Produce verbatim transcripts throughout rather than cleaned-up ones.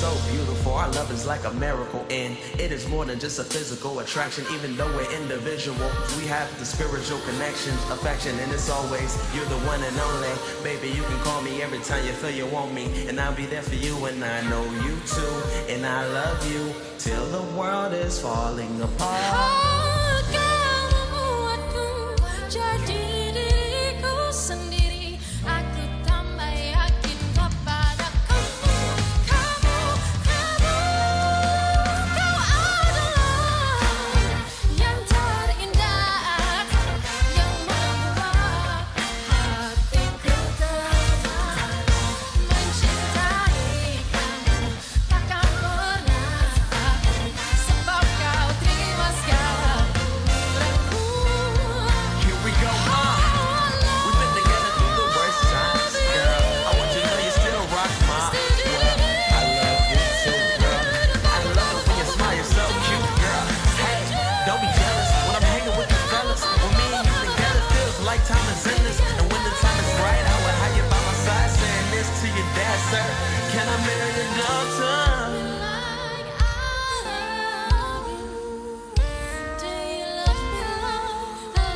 so beautiful. Our love is like a miracle, and it is more than just a physical attraction. Even though we're individuals, we have the spiritual connection, affection, and it's always you're the one and only. Baby, you can call me every time you feel you want me, and I'll be there for you, and I know you too. And I love you till the world is falling apart. Oh, kau membuatku jadi diriku sendiri. Aku tambah yakin kepada kamu, kamu, kamu. Kau adalah yang terindah, yang membuat hatiku terbang. Mencintai kamu takkan pernah takut, sebab kau terima segala kurangku. Here we go, uh. We've been together through the worst times, girl. I want you to know you still rock my world. I love you too, girl. I love it when you smile, you're so cute, girl. Hey, don't be jealous when I'm hanging with the fellas. When me and you together feels like time is endless. And when the time is right, I will have you by my side, saying this to your dad, sir. Can I marry your daughter? Like I love you. Do you love me like I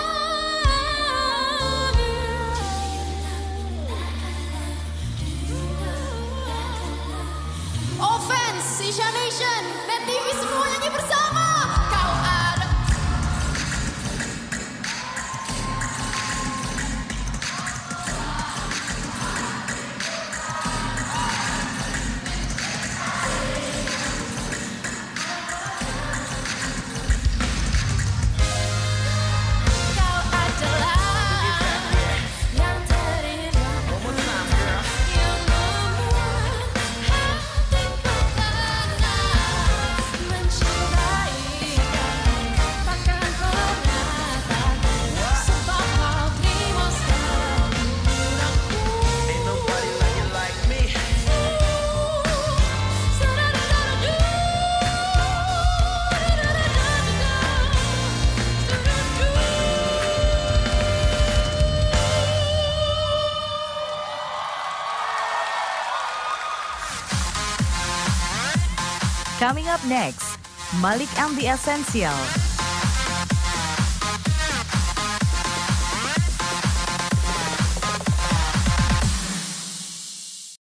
love you? Offense, Sisha Nation, Net T V semua nyanyi bersama. Kau ada. Kau adalah yang terindah, One more time, girl. yang membuat hatiku tenang. Mencintai kamu takkan pernah takut, sebab kau terima segala kurangku. Ain't nobody like you like me. Coming up next, Malik and the Essential.